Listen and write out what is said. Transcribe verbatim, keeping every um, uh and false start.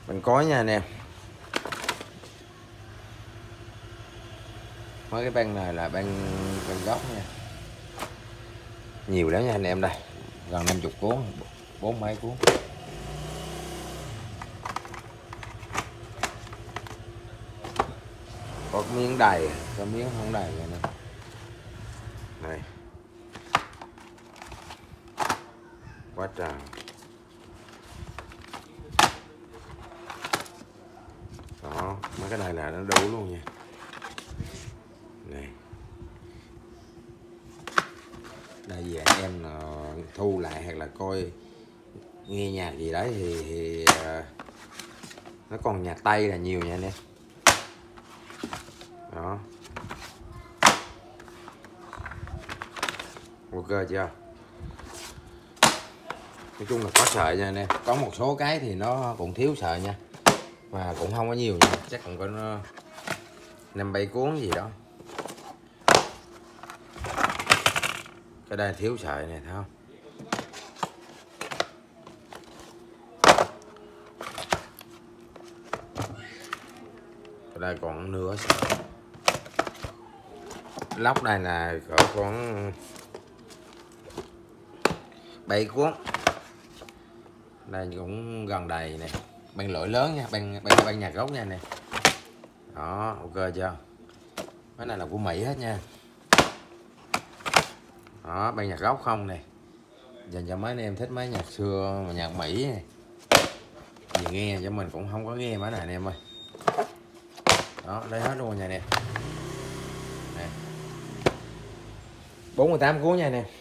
Băng cối nha anh em. Mấy cái băng này là băng băng gốc nha. Nhiều lắm nha anh em, đây gần năm mươi cuốn, bốn mấy cuốn. Có miếng đầy, có miếng không đầy nha nè. Này. Quá trời. Đó, mấy cái này là nó đủ luôn nha. Này. Đây về anh em thu lại hoặc là coi nghe nhạc gì đấy thì, thì nó còn nhạc Tây là nhiều nha anh em. Đó. Ok chưa? Nói chung là có sợi nha anh em. Có một số cái thì nó cũng thiếu sợi nha, mà cũng không có nhiều nha, chắc còn có năm bảy cuốn gì đó. Cái đây thiếu sợi này thấy không? Cái đây còn nửa sợi. Lóc đây là cỡ khoảng bảy cuốn. Đây cũng gần đầy nè. Băng lưỡi lớn nha, băng băng băng nhạc gốc nha nè. Đó, ok chưa? Cái này là của Mỹ hết nha. Đó, băng nhạc gốc không nè. Dành cho mấy anh em thích mấy nhạc xưa mà nhạc Mỹ này. Vì nghe cho mình cũng không có nghe mấy này anh em ơi. Đó, lấy hết luôn nha nè. bốn mươi tám cuốn nha nè.